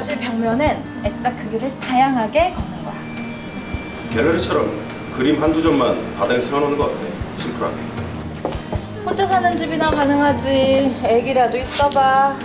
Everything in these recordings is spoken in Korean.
거실 벽면엔 액자 크기를 다양하게 걷는 거야. 갤러리처럼 그림 한두 점만 바닥에 세워놓는 거 어때? 심플하게. 혼자 사는 집이나 가능하지. 애기라도 있어봐.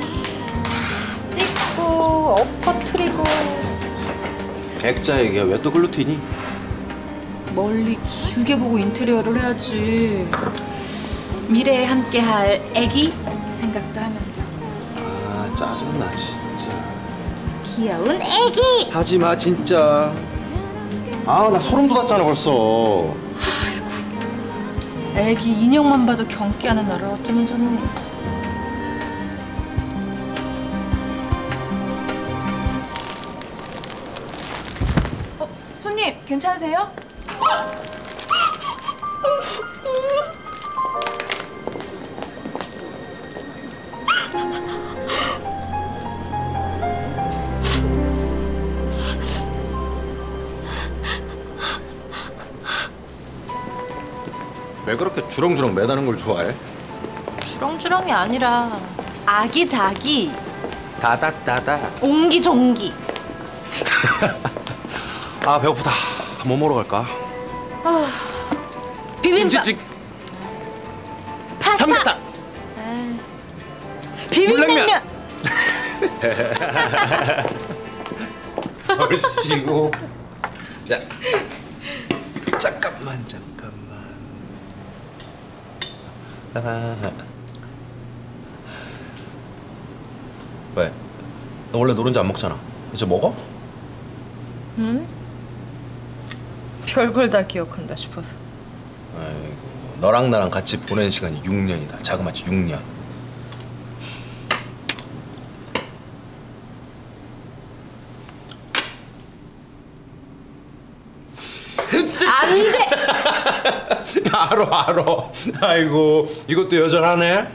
찍고 엎어트리고. 액자 얘기야. 왜 또 글로 튀니? 멀리 길게 보고 인테리어를 해야지. 미래에 함께할 애기 생각도 하면서. 아 짜증나 진짜. 귀여운 애기. 하지마 진짜. 아 나 소름 돋았잖아 벌써. 애기 인형만 봐도 경기하는 나를 어쩌면 좋니. 손님 괜찮으세요? 왜 그렇게 주렁주렁 매다는 걸 좋아해? 주렁주렁이 아니라 아기자기. 다닥다닥. 옹기종기. 아 배고프다. 뭐 먹으러 갈까? 비빔밥. 김치찌개. 파스타. 삼계탕. 비빔냉면. 얼씨구. 자 잠깐만. 왜? 너 원래 노른자 안 먹잖아. 이제 먹어? 응? 별걸 다 기억한다 싶어서. 아이고, 너랑 나랑 같이 보낸 시간이 6년이다. 자그마치 6년. 안 돼! 알아. 아이고, 이것도 여전하네.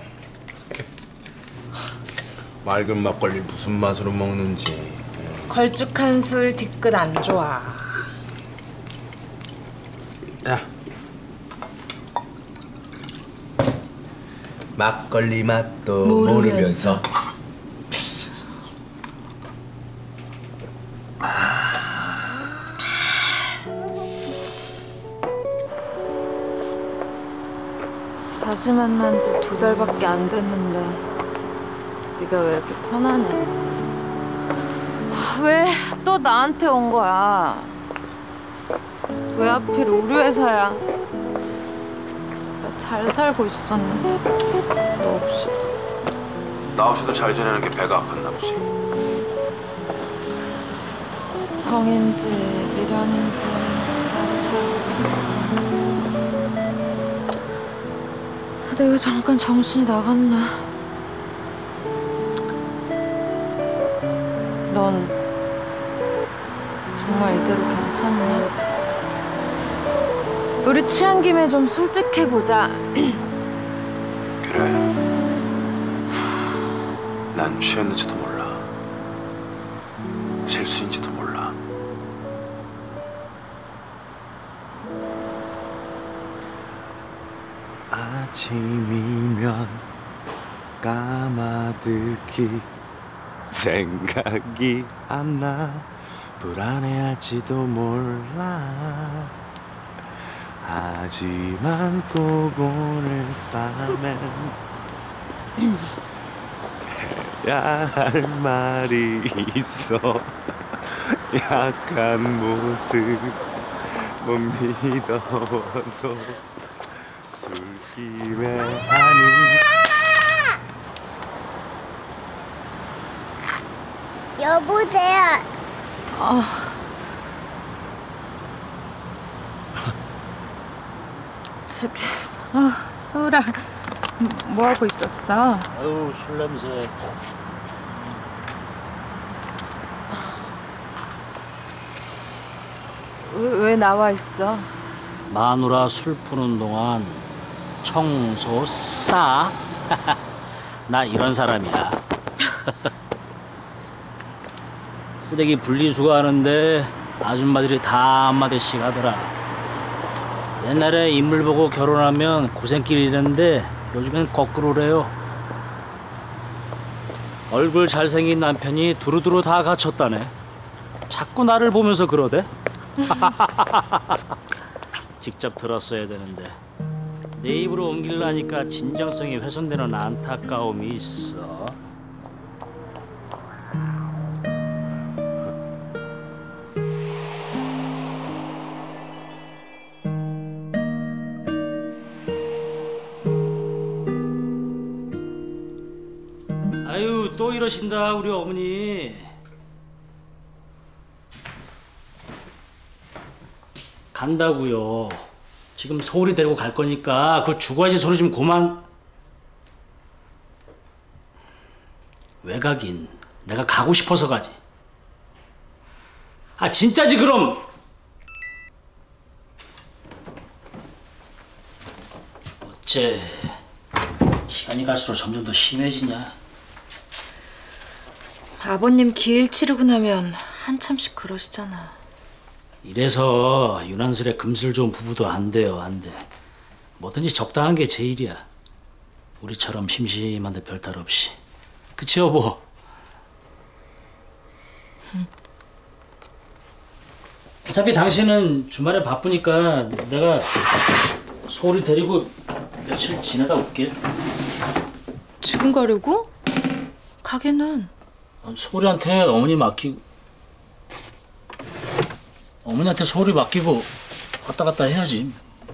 맑은 막걸리 무슨 맛으로 먹는지. 걸쭉한 술 뒤끝 안 좋아. 야, 막걸리 맛도 모르면서. 다시 만난 지 2달밖에 안 됐는데 네가 왜 이렇게 편하냐? 왜 또 나한테 온 거야? 왜 하필 우리 회사야? 나 잘 살고 있었는데 너 없이. 나 없이도 잘 지내는 게 배가 아팠나 보지. 정인지 미련인지 나도 잘 모르겠어. 내가 잠깐 정신이 나갔나? 넌 정말 이대로 괜찮냐? 우리 취한 김에 좀 솔직해보자. 그래. 난 취했는지도 몰라. 실수인지도 몰라. 아침이면 까마득히 생각이 안 나. 불안해할지도 몰라. 하지만 꼭 오늘 밤엔 해야 할 말이 있어. 약한 모습 못 믿어도 술김에 하는. 여보세요. 소울아, 뭐 하고 있었어? 아유, 술 냄새. 왜 나와 있어? 마누라 술 푸는 동안 청소 싸. 나 이런 사람이야. 쓰레기 분리수거하는데 아줌마들이 다 한마디씩 하더라. 옛날에 인물 보고 결혼하면 고생길이랬는데 요즘엔 거꾸로래요. 얼굴 잘생긴 남편이 두루두루 다 갖췄다네. 자꾸 나를 보면서 그러대. 직접 들었어야 되는데 내 입으로 옮기려니까 진정성이 훼손되는 안타까움이 있어. 아유, 또 이러신다 우리 어머니. 간다고요. 지금 서울이 데리고 갈 거니까 그 죽어야지 소리 좀 그만. 왜 가긴? 내가 가고 싶어서 가지. 아 진짜지 그럼. 어째 시간이 갈수록 점점 더 심해지냐? 아버님 기일 치르고 나면 한참씩 그러시잖아. 이래서 유난스레 금슬 좋은 부부도 안 돼요, 안 돼. 뭐든지 적당한 게 제일이야. 우리처럼 심심한데 별탈 없이. 그치 여보? 어차피 당신은 주말에 바쁘니까 내가 소울이 데리고 며칠 지내다 올게. 지금 가려고? 가게는. 소울이한테 어머니 맡기고 어머니한테 소울이 맡기고 왔다 갔다 해야지.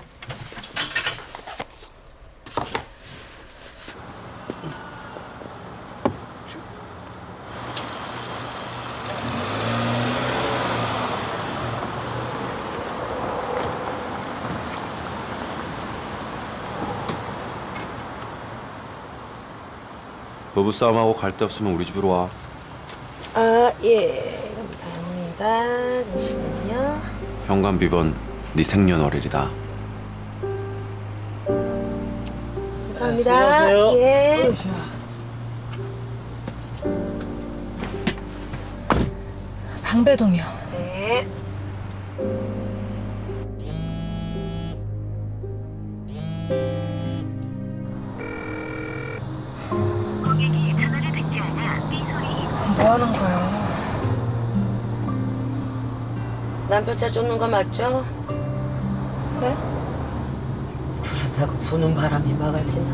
부부싸움하고 갈 데 없으면 우리 집으로 와. 아, 예. 감사합니다. 잠시만요. 현관 비번 네 생년월일이다. 감사합니다. 수고하세요. 예. 방배동이요. 네. 뭐 하는 거야? 남편 차 쫓는 거 맞죠? 네? 그러다가 부는 바람이 막아지나.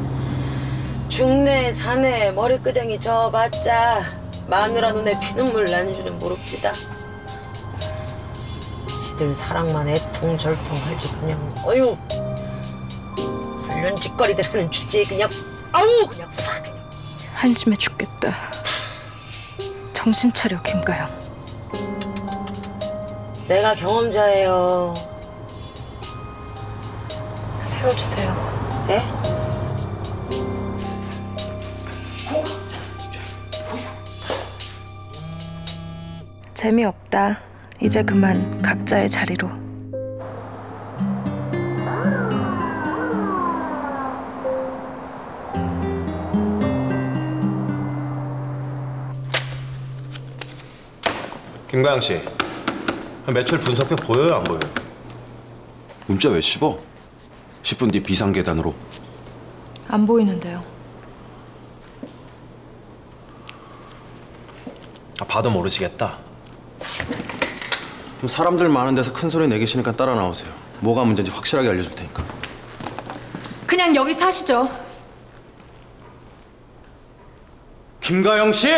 중내 사내 머리끄댕이 져봤자 마누라 눈에 피눈물 난 줄은 모릅니다. 지들 사랑만 애통절통하지 그냥. 어휴, 불륜짓거리들 하는 주제에 그냥 아우 그냥 싹 그냥. 한심해 죽겠다. 정신 차려, 김가영. 내가 경험자예요. 세워주세요. 네? 재미없다. 이제 그만 각자의 자리로. 김가영 씨, 매출 분석표 보여요, 안 보여요? 문자 왜 씹어? 10분 뒤 비상계단으로. 안 보이는데요. 봐도 모르시겠다. 그럼 사람들 많은 데서 큰 소리 내기시니까 따라 나오세요. 뭐가 문제인지 확실하게 알려줄 테니까. 그냥 여기 사시죠. 김가영 씨!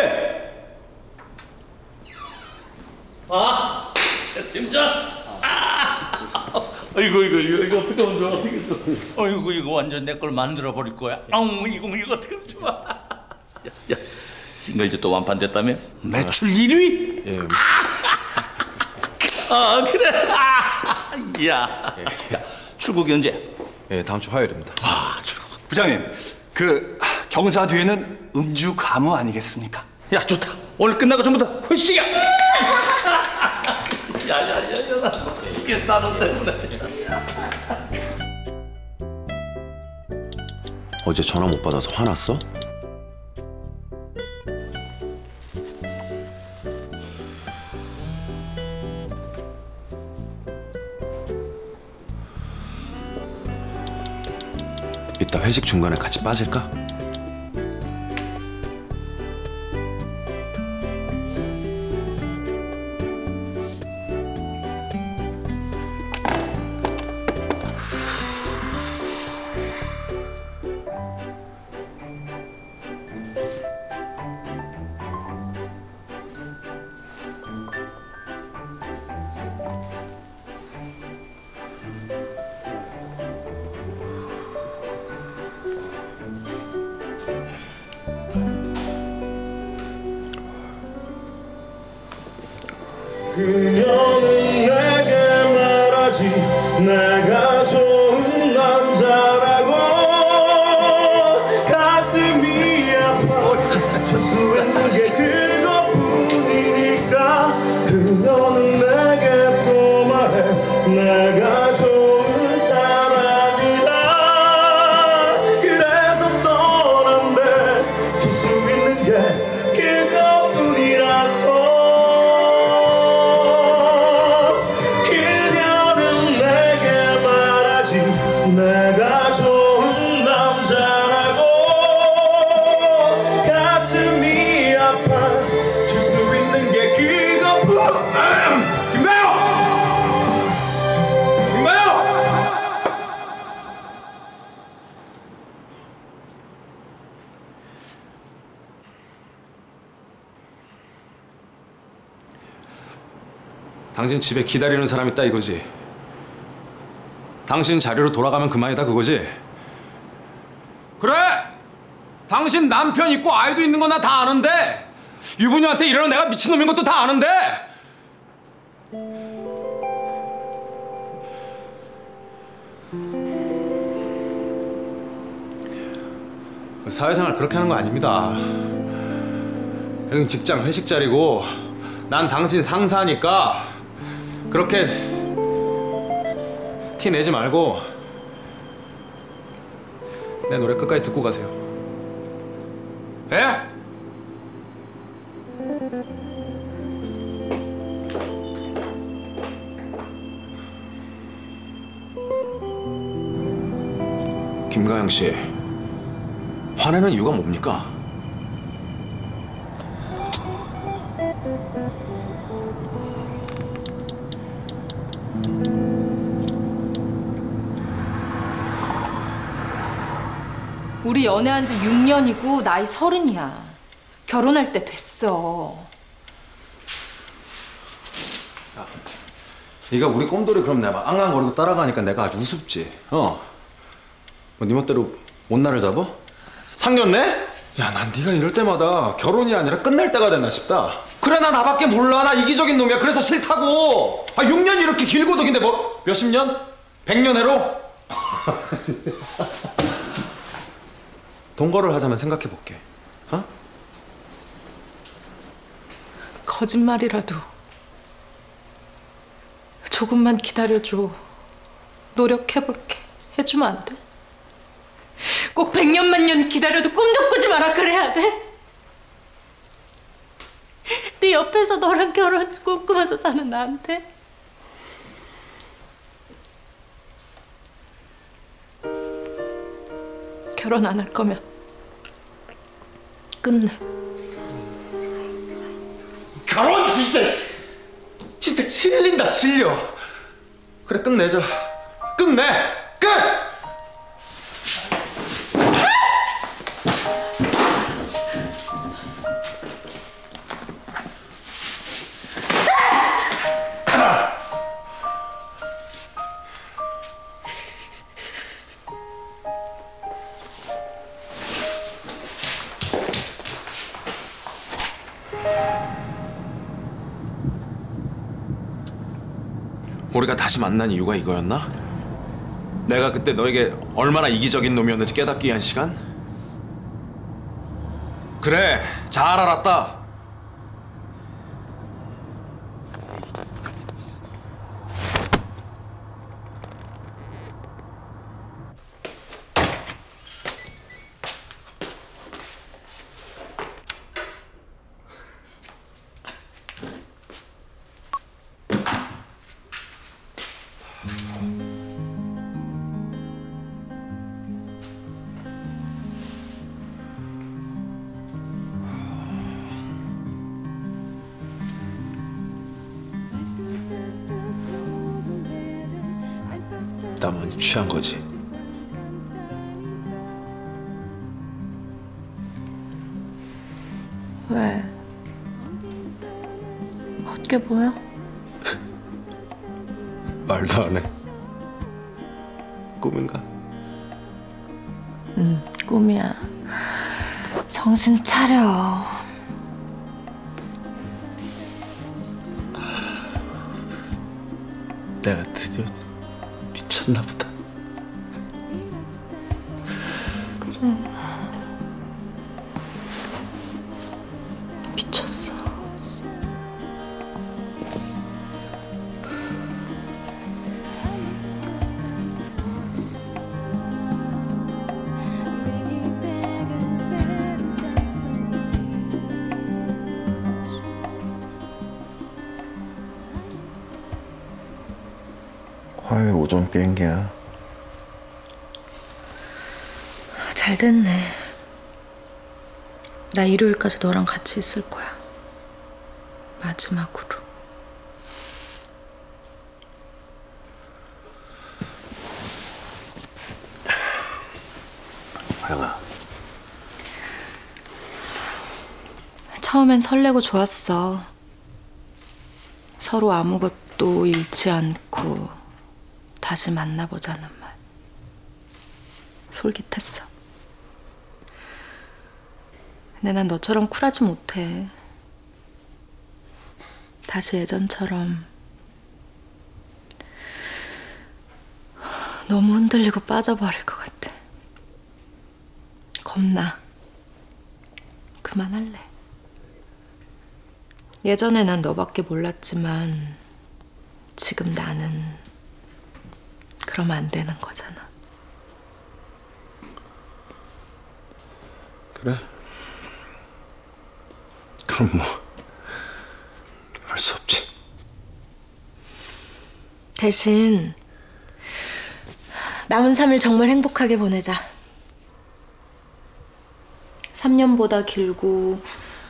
팀장! 아이고 이거 어떻게 하면 좋아 어떻게 좋아. 어이구 이거 완전 내 걸 만들어 버릴 거야. 아우 이거 어떻게 하면 좋아. 야 싱글즈 또 완판됐다며? 매출 1위? 예. 아 그래. 야 출국이 언제? 예, 다음 주 화요일입니다. 아 출국. 부장님, 그 경사 뒤에는 음주 가무 아니겠습니까? 야 좋다. 오늘 끝나고 전부 다 회식이야. 야야야야 나 미치겠다 너 때문에. 어제 전화 못 받아서 화났어? 이따 회식 중간에 같이 빠질까? 내가 좋은 남자라고 가슴이 아파 줄 수 있는 게 그것뿐이니까 그녀는 내게 또 말해 내가 좋은 사람이다 그래서 떠난대 줄 수 있는 게 그것뿐이라서 그녀는 내게 말하지 내가 좋은 남자라고 가슴이 아파 줄 수 있는 게 그것뿐 김가영! 김가영! 당신 집에 기다리는 사람 있다 이거지. 당신 자리로 돌아가면 그만이다 그거지. 그래! 당신 남편 있고 아이도 있는 건 나 다 아는데 유부녀한테 이러는 내가 미친놈인 것도 다 아는데 사회생활 그렇게 하는 거 아닙니다. 여긴 직장 회식 자리고 난 당신 상사니까 그렇게 티 내지 말고 내 노래 끝까지 듣고 가세요. 예? 김가영 씨, 화내는 이유가 뭡니까? 우리 연애한 지 6년이고 나이 30이야. 결혼할 때 됐어. 네가 우리 꼼돌이 그럼 내가 막 앙앙거리고 따라가니까 내가 아주 우습지. 뭐 네 멋대로 못나를 잡아? 상견례? 야, 난 네가 이럴 때마다 결혼이 아니라 끝날 때가 됐나 싶다. 그래, 나 나밖에 몰라. 나 이기적인 놈이야. 그래서 싫다고. 6년이 이렇게 길고 덕인데 뭐 몇십 년? 100년 해로? 동거를 하자면 생각해볼게. 어? 거짓말이라도 조금만 기다려줘. 노력해볼게. 해주면 안 돼? 꼭 100년만 년 기다려도 꿈도 꾸지 마라 그래야 돼? 네 옆에서 너랑 결혼 꿈꾸면서 사는 나한테? 결혼 안 할 거면 끝내. 결혼 진짜 질린다 질려. 그래, 끝내자. 끝내. 끝. 우리가 다시 만난 이유가 이거였나? 내가 그때 너에게 얼마나 이기적인 놈이었는지 깨닫기 위한 시간? 그래, 잘 알았다. 나 많이 취한 거지. 왜? 어떻게 보여? 말도 안 해. 꿈인가? 꿈이야. 정신 차려. 내가 드디어 미쳤나 보다. 미쳤어. 화요일 오전 비행기야. 잘 됐네. 나 일요일까지 너랑 같이 있을 거야. 마지막으로. 하영아. 처음엔 설레고 좋았어. 서로 아무것도 잃지 않고 다시 만나보자는 말. 솔깃했어. 근데 난 너처럼 쿨하지 못해. 다시 예전처럼 너무 흔들리고 빠져버릴 것 같아. 겁나. 그만할래. 예전에 난 너밖에 몰랐지만 지금 나는 그러면 안 되는 거잖아. 그래? 그럼 뭐 할 수 없지. 대신 남은 3일 정말 행복하게 보내자. 3년보다 길고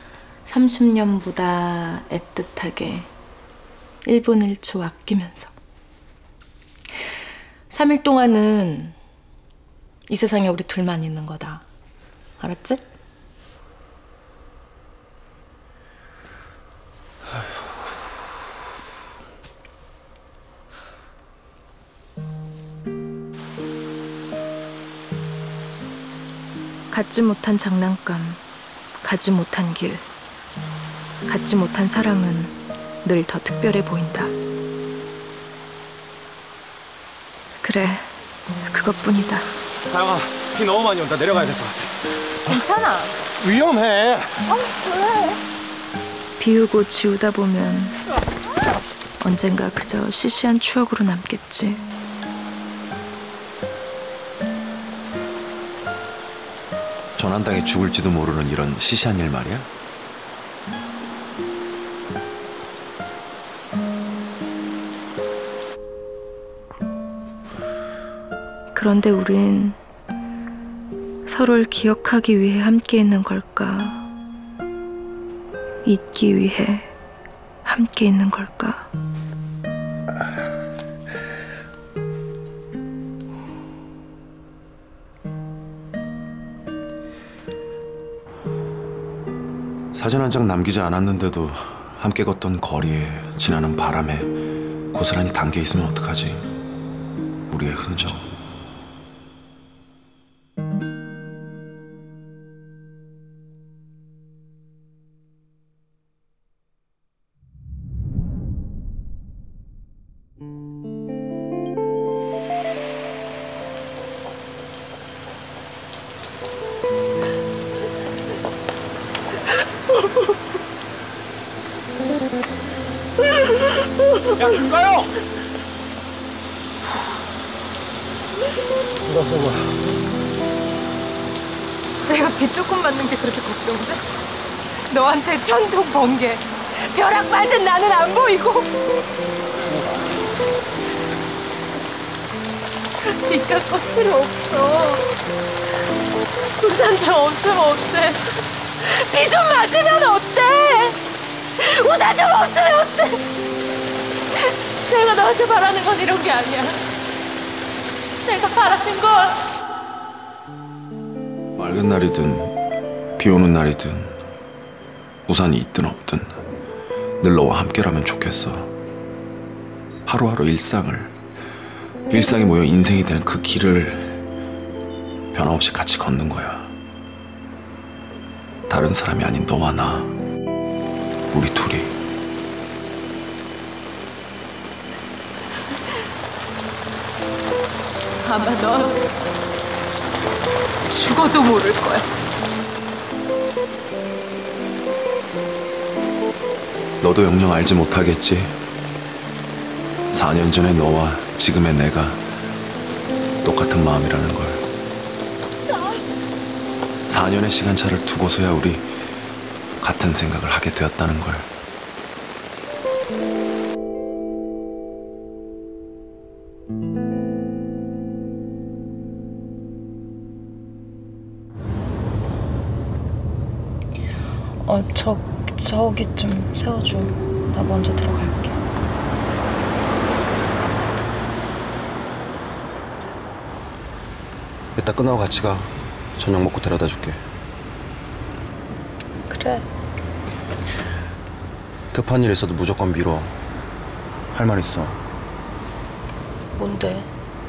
30년보다 애틋하게 1분 1초 아끼면서 3일 동안은 이 세상에 우리 둘만 있는 거다. 알았지? 갖지 못한 장난감, 가지 못한 길, 갖지 못한 사랑은 늘 더 특별해 보인다. 그래, 그것뿐이다. 하영아, 비 너무 많이 온다. 내려가야 될 것 같아. 괜찮아. 위험해. 비우고 지우다 보면 언젠가 그저 시시한 추억으로 남겠지. 전환당해 죽을지도 모르는 이런 시시한 일 말이야? 그런데 우린 서로를 기억하기 위해 함께 있는 걸까? 잊기 위해 함께 있는 걸까? 사진 한 장 남기지 않았는데도 함께 걷던 거리에 지나는 바람에 고스란히 담겨 있으면 어떡하지? 우리의 흔적. 야, 김가요! 누가 쏜 거야? 내가 비 조금 맞는 게 그렇게 걱정돼? 너한테 천둥 번개, 벼락 맞은 나는 안 보이고 비가 꺾 필요 없어. 우산 좀 없으면 어때? 비 좀 맞으면 어때? 우산 좀 없으면 어때? 내가 너한테 바라는 건 이런 게 아니야. 내가 바라는 건 맑은 날이든 비 오는 날이든 우산이 있든 없든 늘 너와 함께라면 좋겠어. 하루하루 일상이 모여 인생이 되는 그 길을 변함없이 같이 걷는 거야. 다른 사람이 아닌 너와 나, 우리 둘이. 아마 넌 죽어도 모를 거야. 너도 영영 알지 못하겠지. 4년 전의 너와 지금의 내가 똑같은 마음이라는 걸. 4년의 시간차를 두고서야 우리 같은 생각을 하게 되었다는 걸. 저기 좀 세워줘. 나 먼저 들어갈게. 이따 끝나고 같이 가. 저녁 먹고 데려다 줄게. 그래. 급한 일 있어도 무조건 미뤄. 할 말 있어. 뭔데?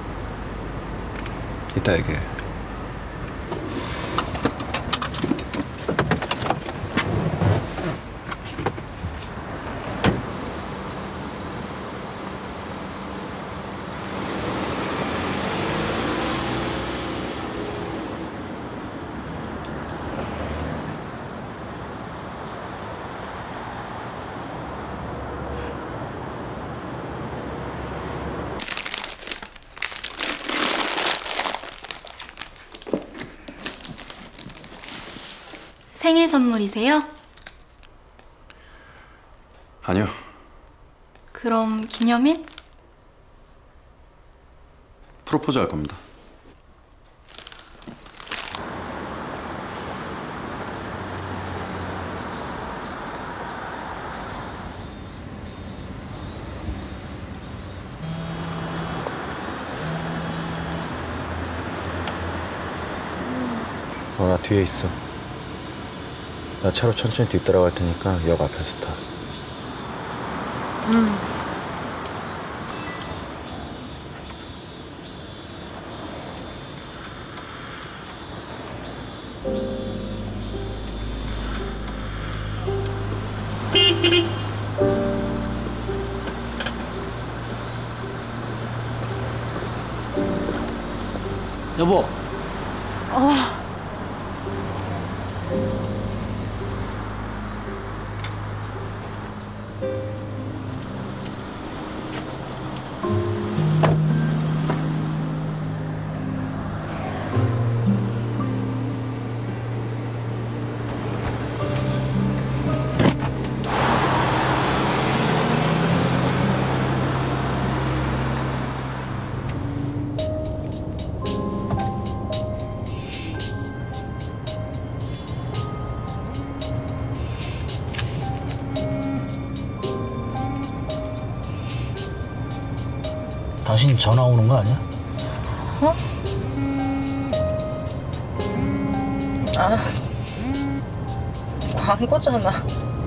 이따 얘기해. 생일 선물이세요? 아니요. 그럼 기념일? 프로포즈 할 겁니다. 나 뒤에 있어. 나 차로 천천히 뒤따라갈 테니까 역 앞에서 타. 여보. 당신 전화 오는 거 아니야? 어? 광고잖아.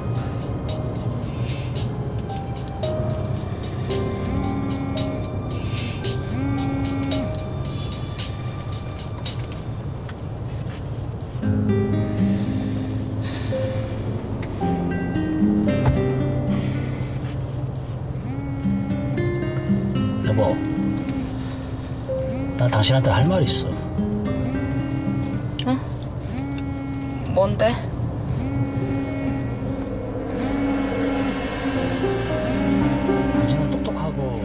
여보, 나 당신한테 할 말 있어. 응? 뭔데? 당신은 똑똑하고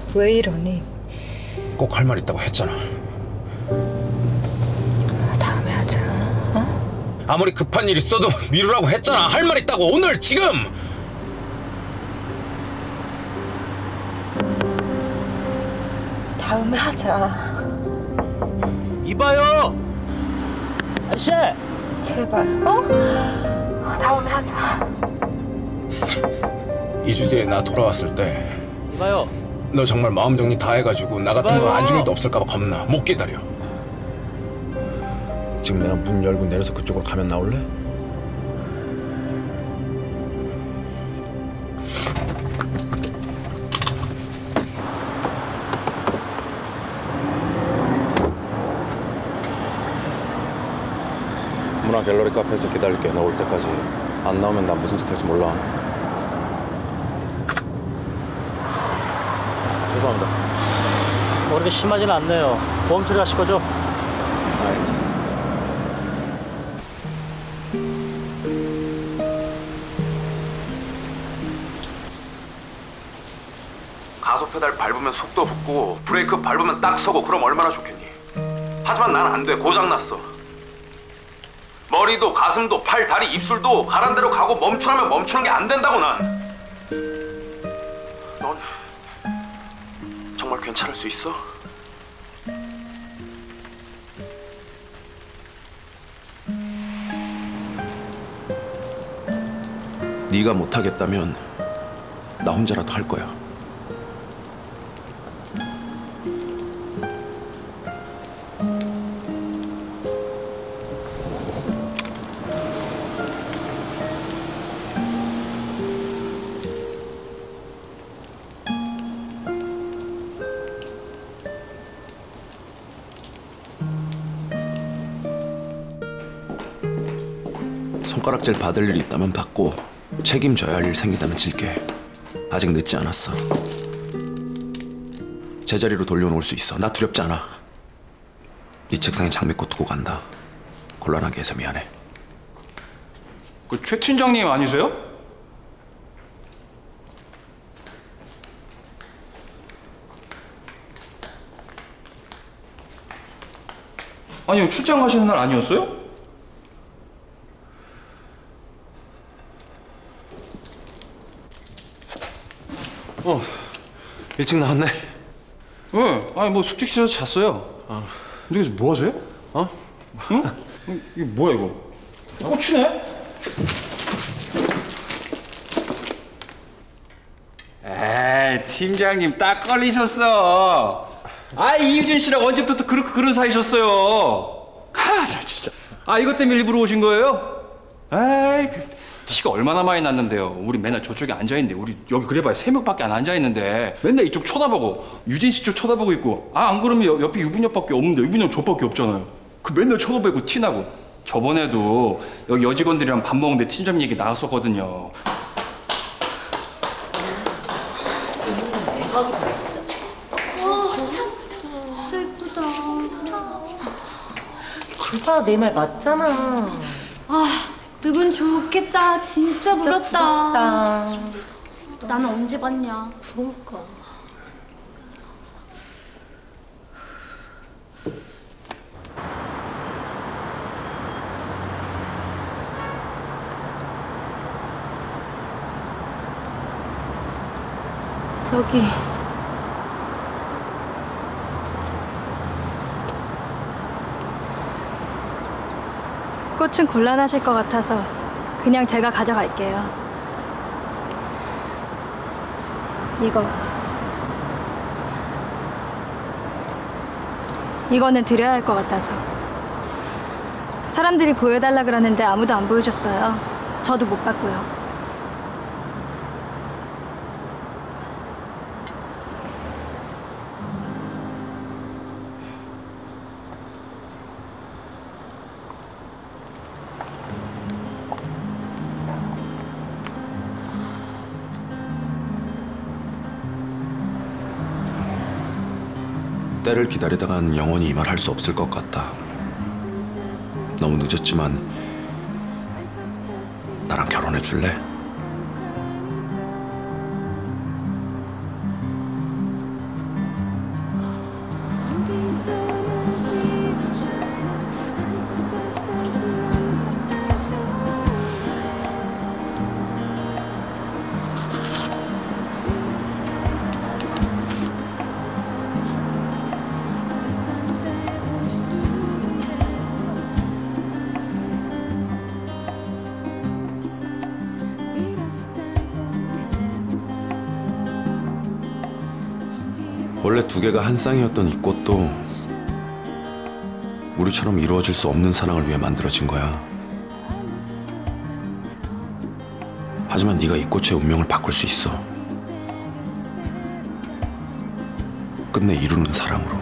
왜 이러니? 꼭 할 말 있다고 했잖아. 다음에 하자. 어? 아무리 급한 일 있어도 미루라고 했잖아. 할 말 있다고 오늘 지금. 다음에 하자. 이봐요, 아저씨. 제발. 어? 다음에 하자. 2주 뒤에 나 돌아왔을 때 이봐요. 너 정말 마음 정리 다 해가지고 나 같은 거 안중에도 없을까 봐 겁나. 못 기다려. 지금 내가 문 열고 내려서 그쪽으로 가면 나올래? 문화 갤러리 카페에서 기다릴게. 너 올 때까지. 안 나오면 나 무슨 짓 할지 몰라. 죄송합니다. 뭐 그렇게 심하진 않네요. 보험 처리하실 거죠? 가속 페달 밟으면 속도 붙고 브레이크 밟으면 딱 서고 그럼 얼마나 좋겠니? 하지만 난 안 돼. 고장났어. 머리도 가슴도 팔, 다리, 입술도 가란 대로 가고 멈추라면 멈추는 게 안 된다고 난. 넌 정말 괜찮을 수 있어? 네가 못하겠다면 나 혼자라도 할 거야. 손가락질 받을 일이 있다면 받고 책임져야 할 일 생긴다면 질게. 아직 늦지 않았어. 제자리로 돌려놓을 수 있어. 나 두렵지 않아. 네 책상에 장미꽃 두고 간다. 곤란하게 해서 미안해. 그 최 팀장님 아니세요? 아니요, 출장 가시는 날 아니었어요? 일찍 나왔네. 네, 아니 뭐 숙직실에서 잤어요. 근데 여기서 뭐 하세요? 응? 이게 뭐야 이거? 꽃이네? 에이, 팀장님 딱 걸리셨어. 아, 이유진 씨랑 언제부터 그렇게 그런 사이셨어요? 나 진짜. 이것 때문에 일부러 오신 거예요? 에이, 티가 얼마나 많이 났는데요. 우리 맨날 저쪽에 앉아있는데, 우리 여기 그래봐야 3명밖에 안 앉아있는데 맨날 이쪽 쳐다보고 유진 씨 쪽 쳐다보고 있고, 안 그러면 옆에 유빈이 형밖에 없는데 유빈이 형 저밖에 없잖아요. 그 맨날 쳐다보고 티나고. 저번에도 여기 여직원들이랑 밥 먹는데 팀장 얘기 나왔었거든요. 대박이다 진짜. 진짜 예쁘다. 오빠 내 말 맞잖아. 누군 좋겠다. 진짜 부럽다. 부럽다. 나는 언제 봤냐. 그러니까. 저기 꽃은 곤란하실 것 같아서 그냥 제가 가져갈게요. 이거는 드려야 할 것 같아서. 사람들이 보여달라 그러는데 아무도 안 보여줬어요. 저도 못 봤고요. 때를 기다리다간 영원히 이 말 할 수 없을 것 같다. 너무 늦었지만 나랑 결혼해 줄래? 원래 두 개가 한 쌍이었던 이 꽃도 우리처럼 이루어질 수 없는 사랑을 위해 만들어진 거야. 하지만 네가 이 꽃의 운명을 바꿀 수 있어. 끝내 이루는 사랑으로.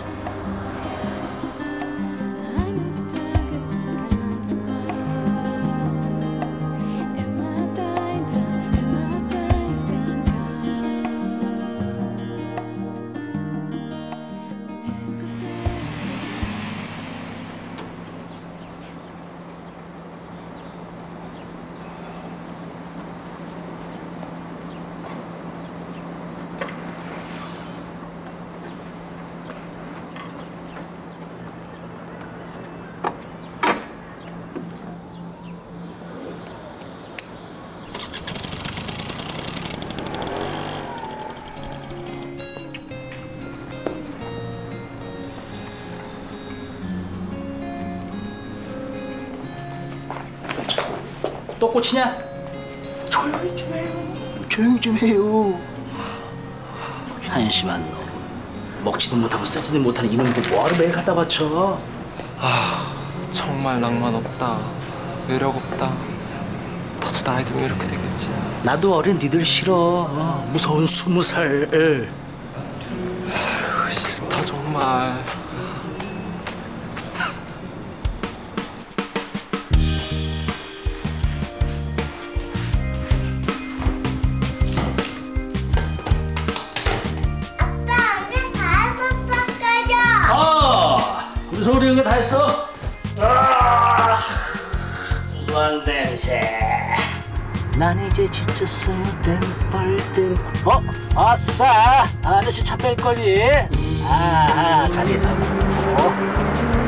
또 꽂히냐? 조용히 좀 해요. 조용히 좀 해요. 한심한 놈. 먹지도 못하고 쓰지도 못하는 이놈들 뭐하러 매일 갖다 바쳐? 정말 낭만 없다. 매력 없다. 나도 나이 들면 이렇게 되겠지. 나도 어린 니들 싫어. 무서운 20살. 싫다 정말. 그래서 우리 이거 다 했어? 무한 냄새. 난 이제 지쳤어요. 땜벌. 아싸! 아저씨 차 뺄 거지? 자리에 타고.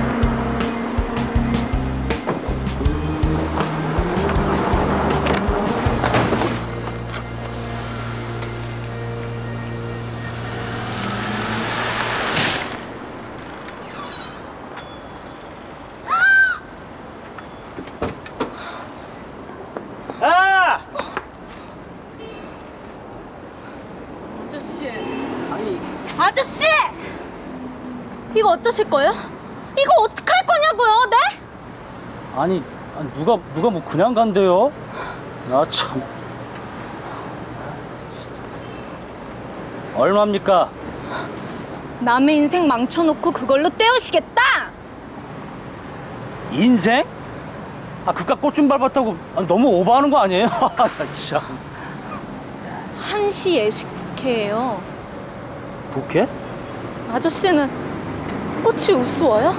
아저씨! 이거 어떠실 거예요? 이거 어떡할 거냐고요, 네? 아니 누가 뭐 그냥 간대요? 나 참. 얼마입니까? 남의 인생 망쳐놓고 그걸로 때우시겠다? 인생? 그깟 꽃 좀 밟았다고 너무 오버하는 거 아니에요? 나 참. 한시 예식 부케예요. 부케? 아저씨는 꽃이 우스워요?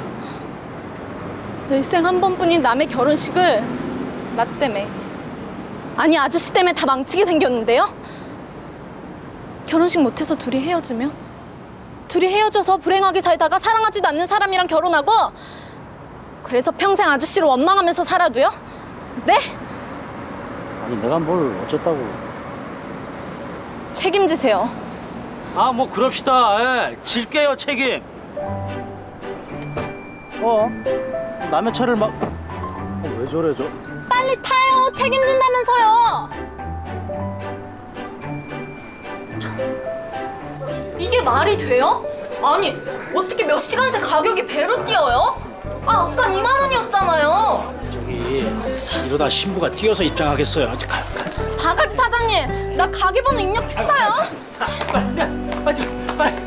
일생 한 번뿐인 남의 결혼식을 나 때문에, 아니 아저씨 때문에 다 망치게 생겼는데요? 결혼식 못해서 둘이 헤어지며, 둘이 헤어져서 불행하게 살다가 사랑하지도 않는 사람이랑 결혼하고, 그래서 평생 아저씨를 원망하면서 살아도요? 네? 아니 내가 뭘 어쨌다고. 책임지세요. 뭐 그럽시다. 질게요 책임. 남의 차를 막. 왜 저래 저? 빨리 타요. 책임진다면서요. 이게 말이 돼요? 아니 어떻게 몇 시간 새 가격이 배로 뛰어요? 아까 2만 원이었잖아요. 이러다 신부가 뛰어서 입장하겠어요. 아직 갔어. 바가지 사장님, 나 가게번호 입력했어요. 빨리.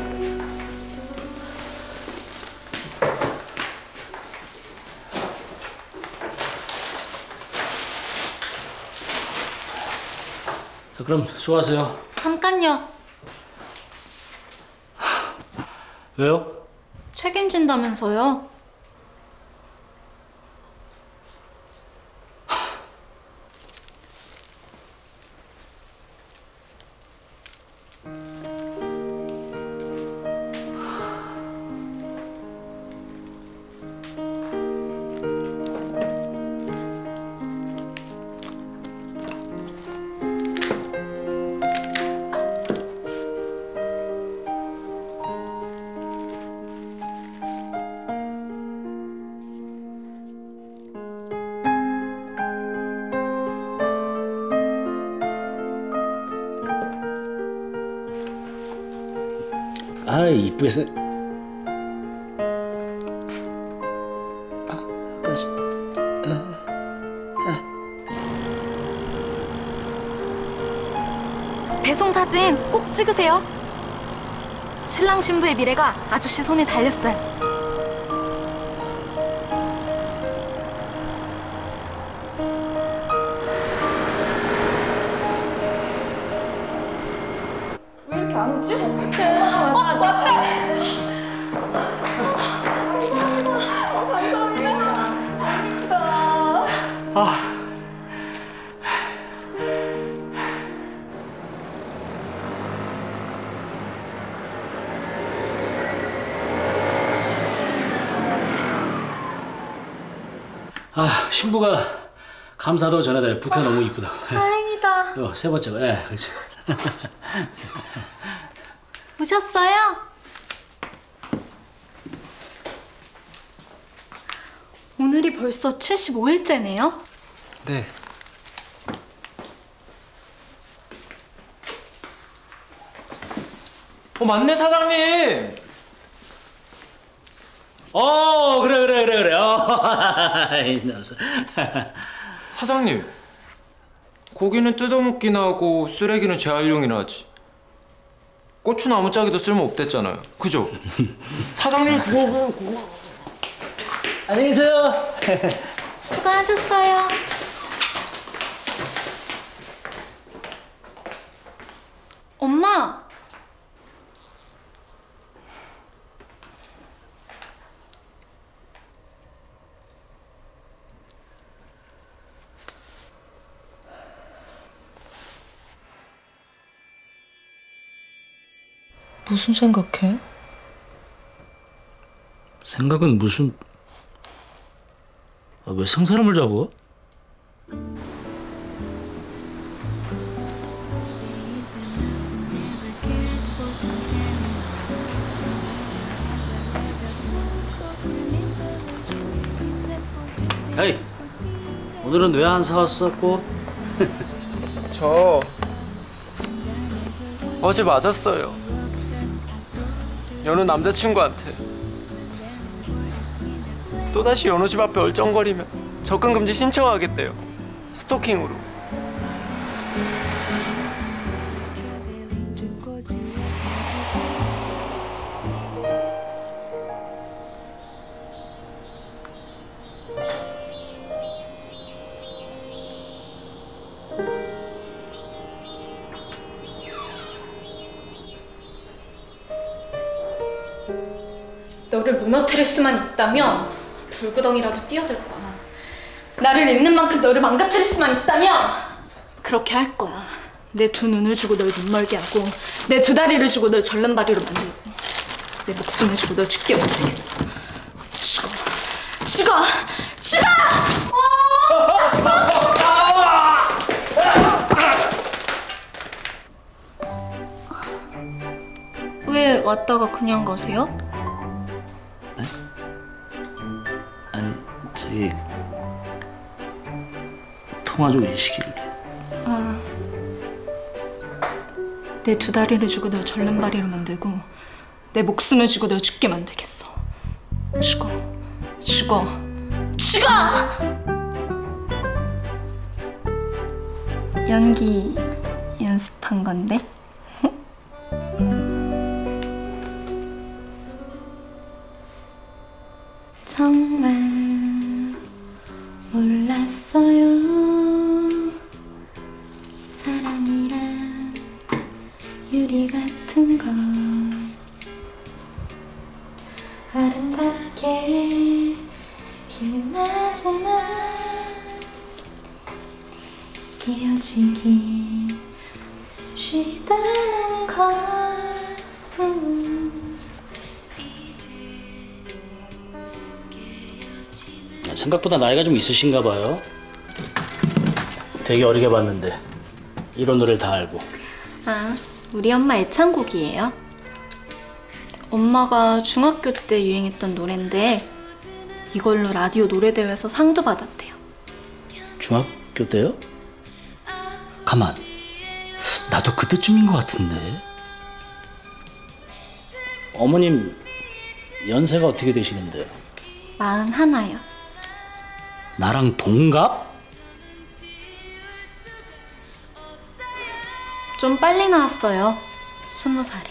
그럼 수고하세요. 잠깐요. 왜요? 책임진다면서요. 아, 이쁘게 배송 사진 꼭 찍으세요. 신랑 신부의 미래가 아저씨 손에 달렸어요. 왜 이렇게 안 오지? 어떡해. 맞다. 감사합니다. 신부가 감사도 전해달래. 부케 너무 이쁘다. 다행이다. 세 번째가, 그렇지. 오셨어요? 오늘이 벌써 75일째네요? 네. 맞네, 사장님! 그래. 이 녀석. 사장님, 고기는 뜯어먹기나 하고 쓰레기는 재활용이나 하지. 고추나 아무짝에도 쓸모없댔잖아요. 그죠? 사장님, 그거. 안녕히 계세요. 수고하셨어요. 엄마! 무슨 생각해? 생각은 무슨... 왜 상사람을 잡어? 에이, 오늘은 왜 안 사왔었고? 저 어제 맞았어요. 연우 남자친구한테. 또다시 연우 집 앞에 얼쩡거리면 접근 금지 신청하겠대요. 스토킹으로. 너를 무너뜨릴 수만 있다면 불구덩이라도 뛰어들 거야. 나를 잃는 만큼 너를 망가뜨릴 수만 있다면 그렇게 할 거야. 내 두 눈을 주고 널 눈멀게 하고, 내 두 다리를 주고 널 절름발이로 만들고, 내 목숨을 주고 널 죽게 만들겠어. 죽어! 죽어! 죽어! 왜 왔다가 그냥 가세요? 네? 아니, 저기 통화 좀 해주시길래. 내 두 다리를 주고 널 절름발이로 만들고, 내 목숨을 주고 널 죽게 만들겠어. 죽어. 죽어. 죽어! 연기 연습한 건데? 정말 몰랐어요. 사랑이란 유리 같은 건 아름답게 빛나지만 이어지기 쉽다는 걸. 생각보다 나이가 좀 있으신가 봐요. 되게 어리게 봤는데 이런 노래를 다 알고. 아, 우리 엄마 애창곡이에요. 엄마가 중학교 때 유행했던 노래인데 이걸로 라디오 노래대회에서 상도 받았대요. 중학교 때요? 가만, 나도 그때쯤인 것 같은데. 어머님 연세가 어떻게 되시는데요? 41요. 나랑 동갑? 좀 빨리 나왔어요. 20살에.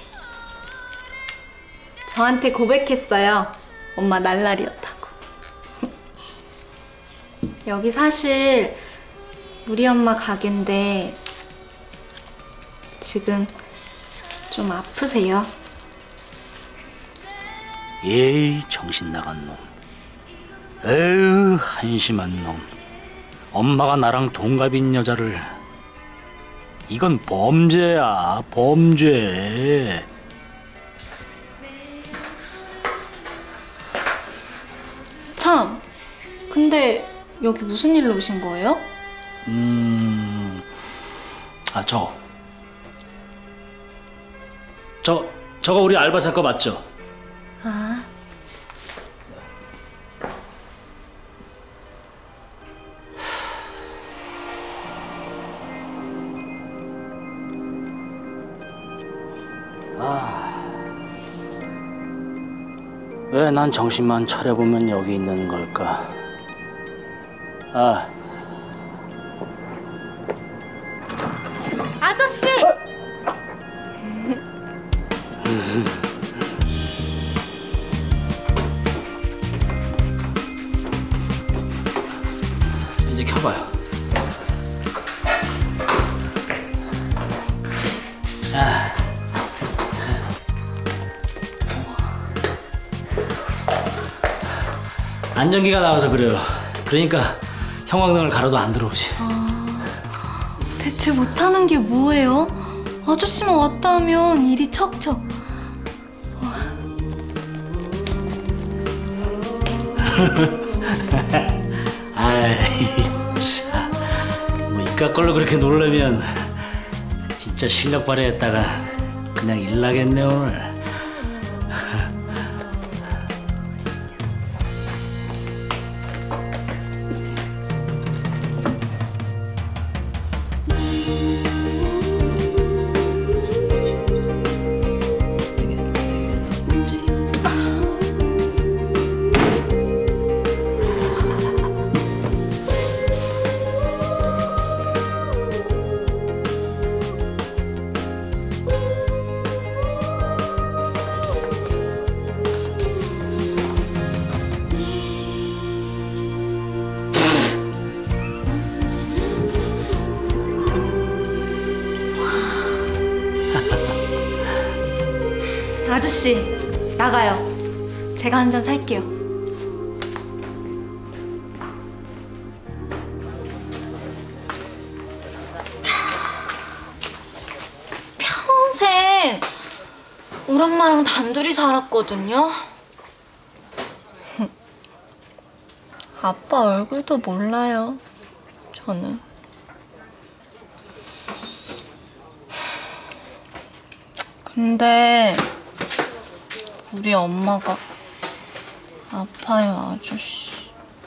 저한테 고백했어요. 엄마 날라리였다고. 여기 사실 우리 엄마 가게인데 지금 좀 아프세요. 에이, 정신 나간 놈. 에휴, 한심한 놈. 엄마가 나랑 동갑인 여자를. 이건 범죄야, 범죄. 참, 근데 여기 무슨 일로 오신 거예요? 저거 우리 알바사 거 맞죠? 아. 왜 난 정신만 차려보면 여기 있는 걸까? 아저씨! 자, 이제 켜봐요. 안전기가 나와서 그래요. 그러니까 형광등을 가려도 안 들어오지. 대체 못하는 게 뭐예요? 아저씨만 왔다 하면 일이 척척. 아이, 참. 뭐 이깟 걸로 그렇게 놀라면 진짜 실력 발휘했다가 그냥 일 나겠네 오늘. 아저씨, 나가요. 제가 한 잔 살게요. 평생 우리 엄마랑 단둘이 살았거든요. 아빠 얼굴도 몰라요, 저는. 근데 우리 엄마가 아파요, 아저씨.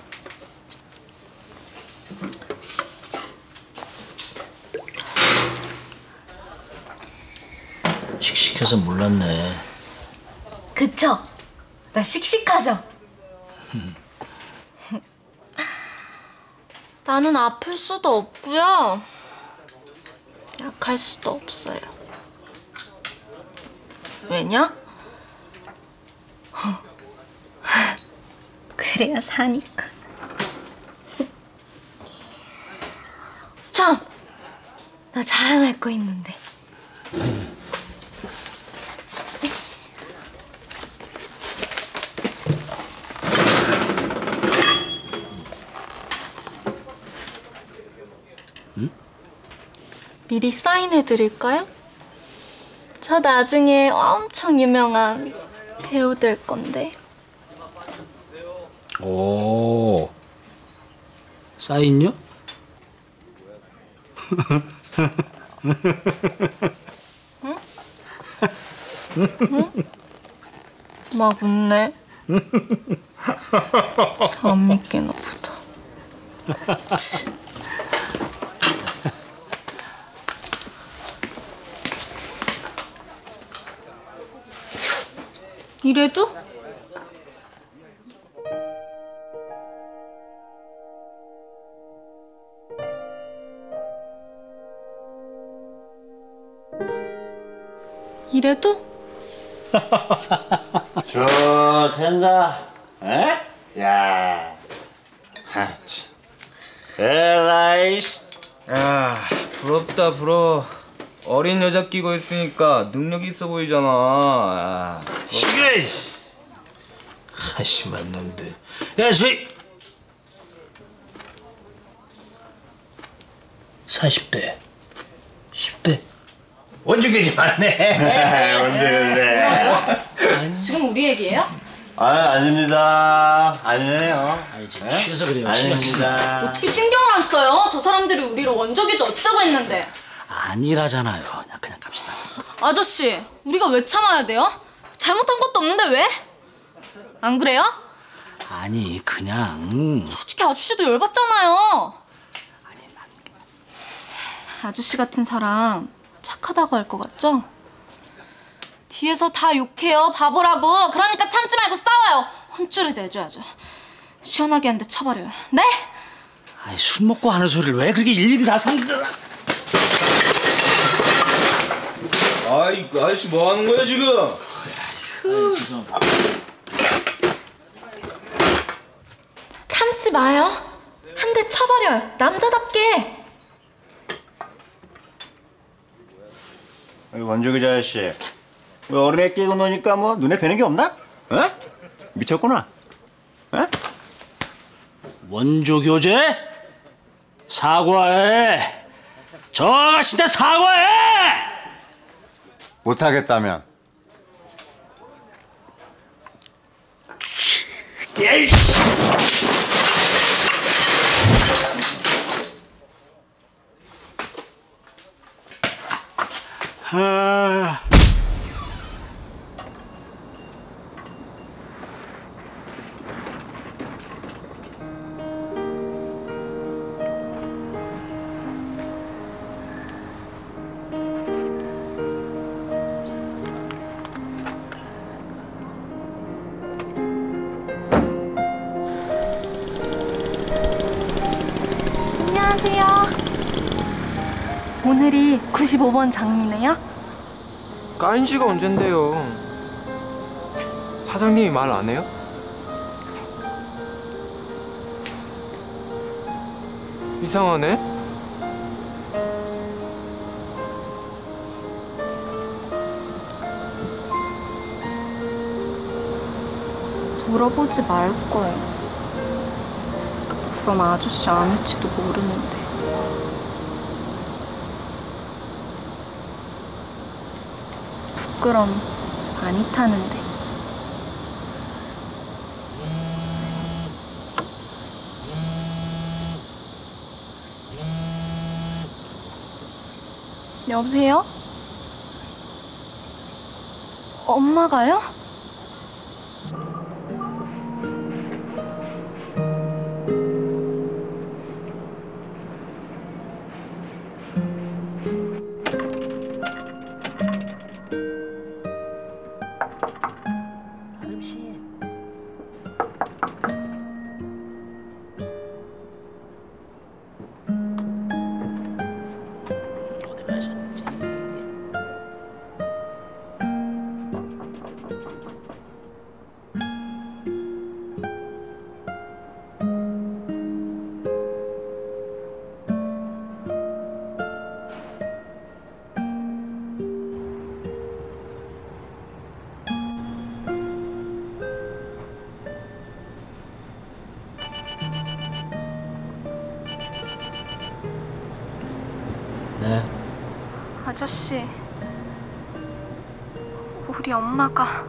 씩씩해서 몰랐네. 그쵸? 나 씩씩하죠? 나는 아플 수도 없고요. 약할 수도 없어요. 왜냐? 그래야 사니까. 참! 나 자랑할 거 있는데. 응? 미리 사인해드릴까요? 저 나중에 엄청 유명한 배우 될 건데. 오, 사인요? 응? 응? 막 웃네. 안 믿겠나 보다. 이래도? 이래도? 좋단다. 에? 야. 하치. 에라이씨. 야, 부럽다 부러워. 어린 여자 끼고 있으니까 능력 있어 보이잖아. 시계! 한심한 놈들. 야, 저기! 40대, 10대. 원주교지 맞네. 언제 지금 우리 얘기예요? 아닙니다. 아니에요. 아니, 지금 취해서 그래요. 아닙니다. 어떻게 신경을 안 써요? 저 사람들이 우리를 원적이지 어쩌고 했는데. 아니라잖아요. 그냥 갑시다. 아저씨, 우리가 왜 참아야 돼요? 잘못한 것도 없는데 왜? 안 그래요? 아니, 그냥. 솔직히 아저씨도 열받잖아요. 아저씨 같은 사람 착하다고 할 것 같죠? 뒤에서 다 욕해요, 바보라고. 그러니까 참지 말고 싸워요. 혼쭐을 내줘야죠. 시원하게 한 대 쳐버려요. 네? 아니, 술 먹고 하는 소리를 왜 그렇게 일일이 다 상들어? 아이, 아저씨 뭐 하는 거야 지금? 참지 마요. 한 대 쳐버려요. 남자답게. 원주기 아저씨. 왜 어린애 끼고 노니까 뭐 눈에 뵈는 게 없나? 어? 미쳤구나. 어? 원조 교제? 사과해. 저 아가씨한테 사과해. 못하겠다면. 예이씨. 안녕하세요. 오늘이 95번 장미네요? 까인 지가 언젠데요. 사장님이 말 안 해요? 이상하네. 물어보지 말 거예요. 그럼 아저씨 아닐지도 모르는데. 부끄럼 많이 타는데. 여보세요? 엄마가요? 네. 아저씨, 우리 엄마가...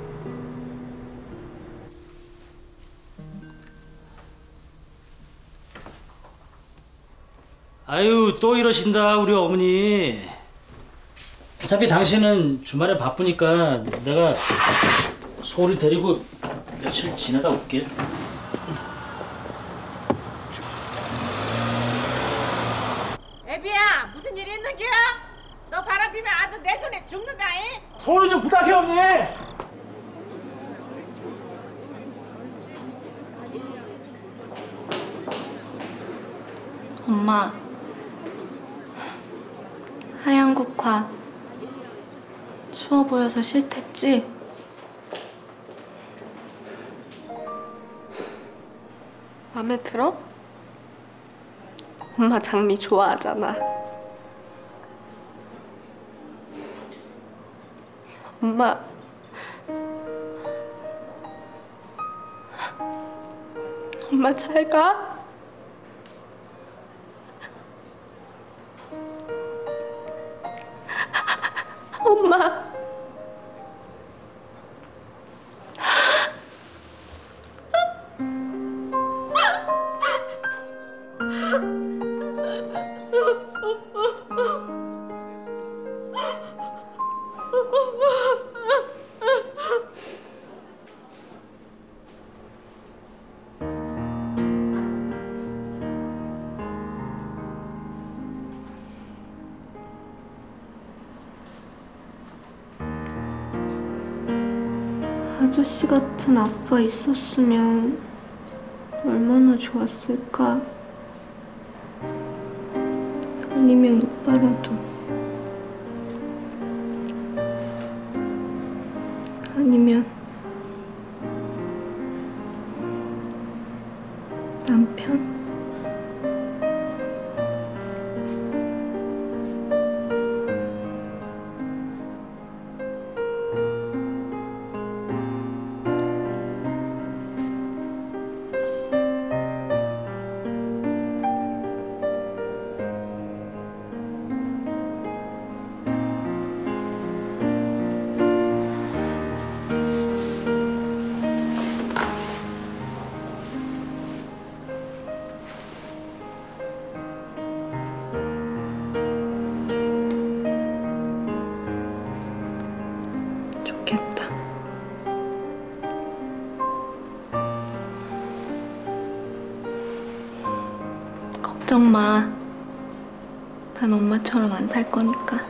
아유, 또 이러신다, 우리 어머니. 어차피 당신은 주말에 바쁘니까 내가 소리 데리고 며칠 지내다 올게. 애비야, 무슨 일이 있는 게야? 너 바람 피면 아주 내 손에 죽는다잉? 소리 좀 부탁해, 언니. 엄마, 하얀 국화 추워 보여서 싫댔지? 마음에 들어? 엄마 장미 좋아하잖아. 엄마 잘 가. 엄마. 아저씨 같은 아빠 있었으면 얼마나 좋았을까? 아니면 오빠라도. 아니면 남편? 좋겠다. 걱정 마. 난 엄마처럼 안 살 거니까.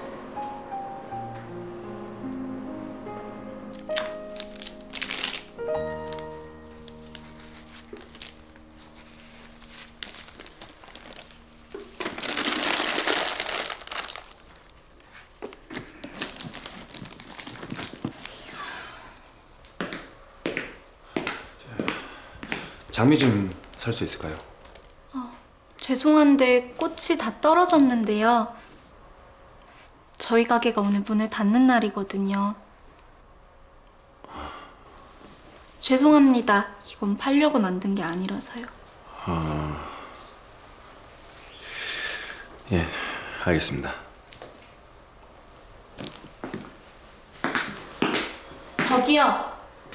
장미 좀 살 수 있을까요? 죄송한데 꽃이 다 떨어졌는데요. 저희 가게가 오늘 문을 닫는 날이거든요. 죄송합니다. 이건 팔려고 만든 게 아니라서요. 예, 알겠습니다. 저기요.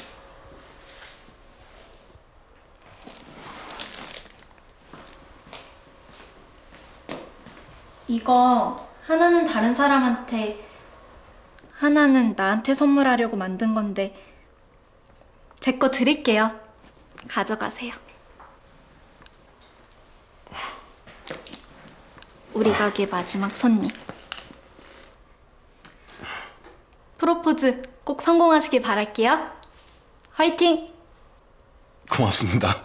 이거 하나는 다른 사람한테, 하나는 나한테 선물하려고 만든 건데 제 거 드릴게요. 가져가세요. 우리 가게 마지막 손님. 프로포즈 꼭 성공하시길 바랄게요. 화이팅! 고맙습니다.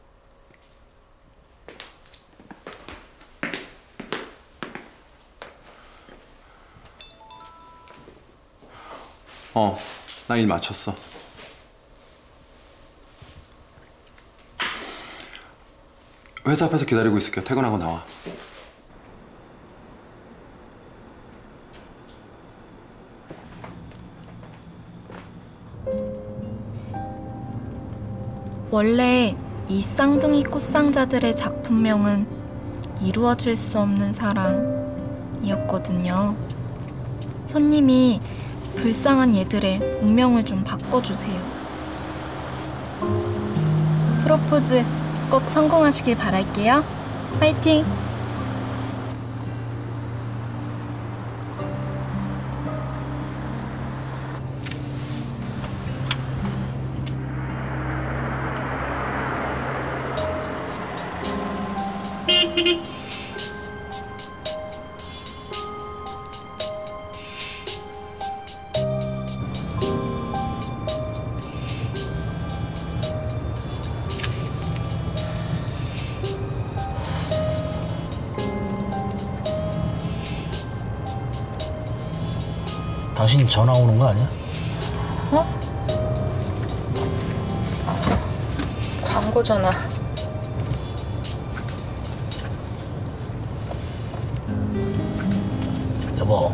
나 일 마쳤어. 회사 앞에서 기다리고 있을게요. 퇴근하고 나와. 원래 이 쌍둥이 꽃상자들의 작품명은 이루어질 수 없는 사랑이었거든요. 손님이 불쌍한 얘들의 운명을 좀 바꿔주세요. 프로포즈 꼭 성공하시길 바랄게요. 화이팅! 당신 전화 오는 거 아니야? 어? 광고 전화. 여보,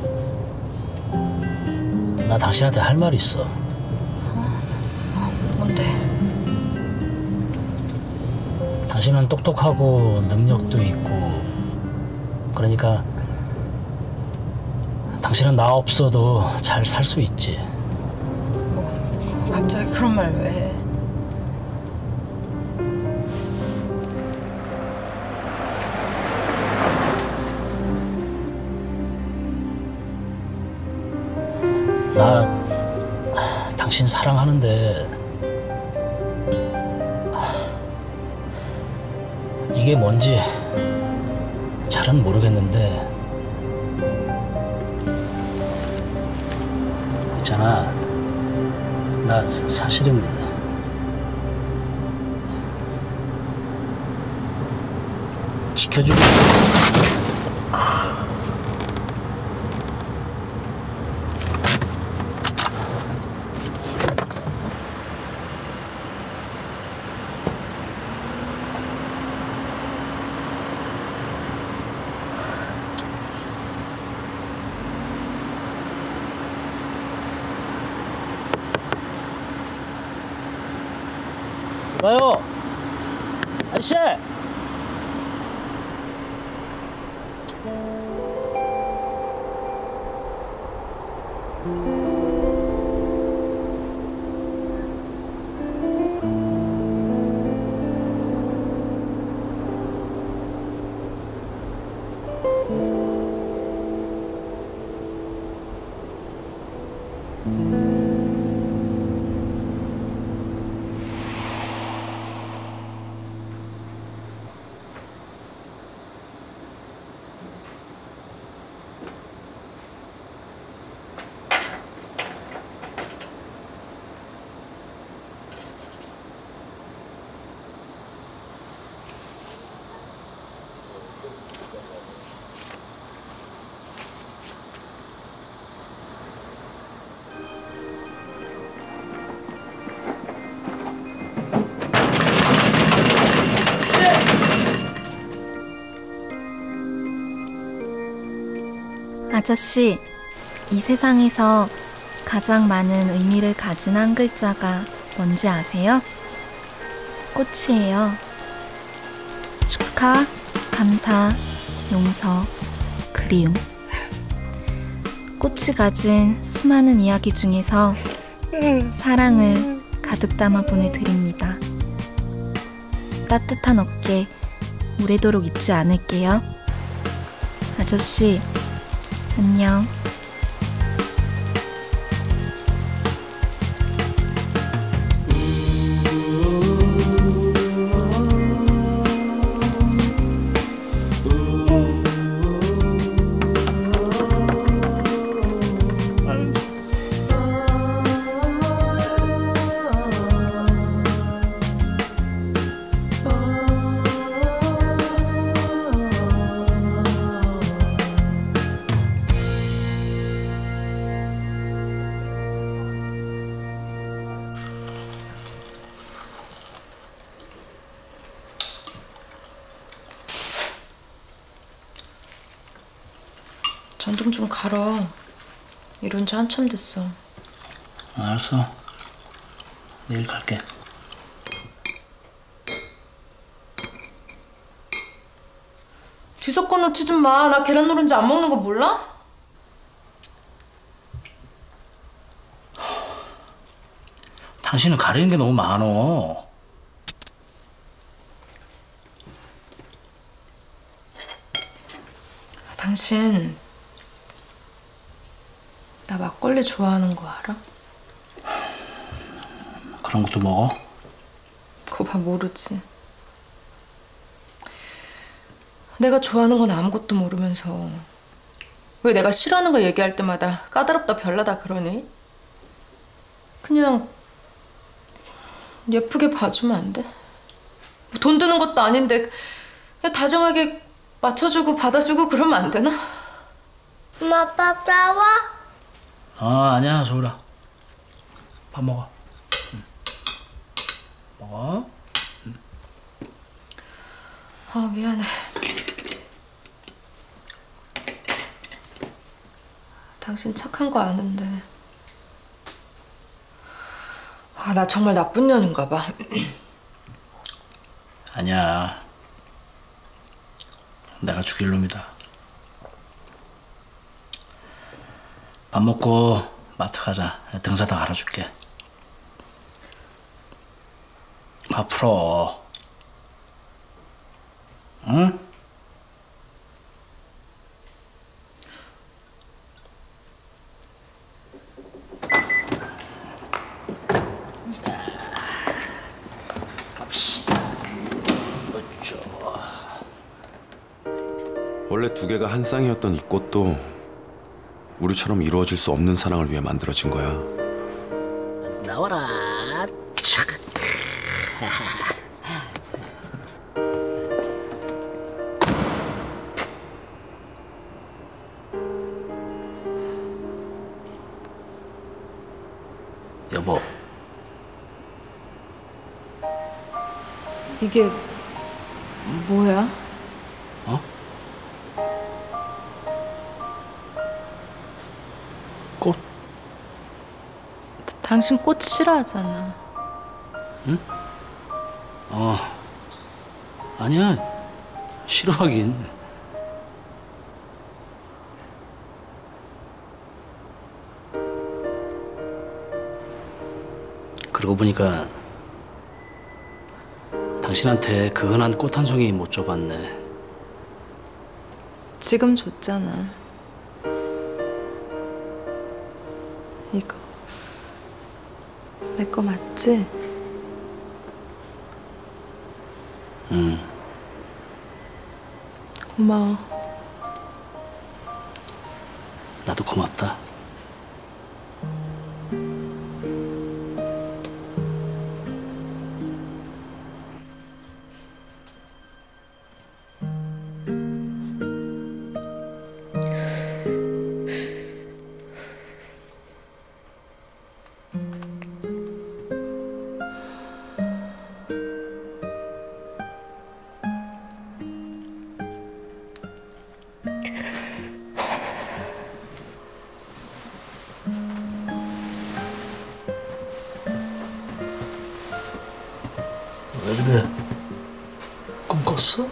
나 당신한테 할 말 있어. 뭔데? 당신은 똑똑하고 능력도 있고 그러니까 당신은 나 없어도 잘 살 수 있지. 갑자기 그런 말 왜 해? 나 당신 사랑하는데 이게 뭔지 잘은 모르겠는데 있잖아, 나 사실은 지켜주고 봐요, 아저씨. 아저씨, 이 세상에서 가장 많은 의미를 가진 한 글자가 뭔지 아세요? 꽃이에요. 축하, 감사, 용서, 그리움. 꽃이 가진 수많은 이야기 중에서 사랑을 가득 담아 보내드립니다. 따뜻한 어깨 오래도록 잊지 않을게요. 아저씨, 안녕. 전등 좀 갈아. 이런 지 한참 됐어. 알았어. 내일 갈게. 뒤섞어 놓지 좀 마. 나 계란 노른지 안 먹는 거 몰라? 당신은 가리는 게 너무 많어. 당신 나 막걸리 좋아하는 거 알아? 그런 것도 먹어? 그거 봐 모르지. 내가 좋아하는 건 아무것도 모르면서 왜 내가 싫어하는 거 얘기할 때마다 까다롭다 별나다 그러니? 그냥 예쁘게 봐주면 안 돼? 돈 드는 것도 아닌데 그냥 다정하게 맞춰주고 받아주고 그러면 안 되나? 엄마 밥 사와? 아니야 소울아. 밥 먹어. 먹어. 미안해. 당신 착한 거 아는데. 나 정말 나쁜 년인가 봐. 아니야. 내가 죽일 놈이다. 밥 먹고 마트 가자. 등사 다 갈아줄게. 가 풀어. 응? 원래 두 개가 한 쌍이었던 이 꽃도 우리처럼 이루어질 수 없는 사랑을 위해 만들어진 거야. 나와라. 착. 여보. 이게 뭐야? 어? 꽃? 당신 꽃 싫어하잖아. 응? 아니야. 싫어하긴. 그러고 보니까 당신한테 그 흔한 꽃 한 송이 못 줘봤네. 지금 줬잖아. 이거 내 거 맞지? 응. 고마워. 나도 고맙다. 왜 그래? 꿈 꿨어?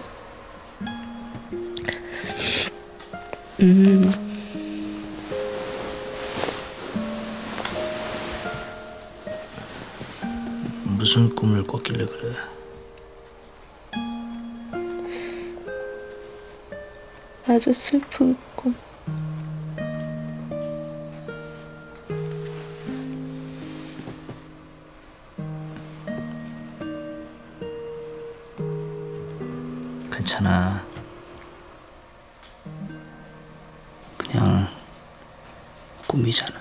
무슨 꿈을 꿨길래 그래? 아주 슬픈 꿈. 괜찮아. 그냥 꿈이잖아.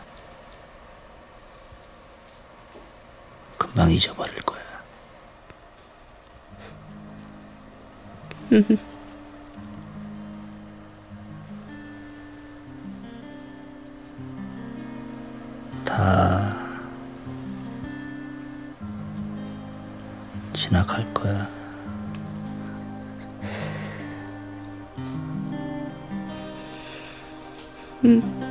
금방 잊어버릴 거야. 다 지나갈 거야. 응.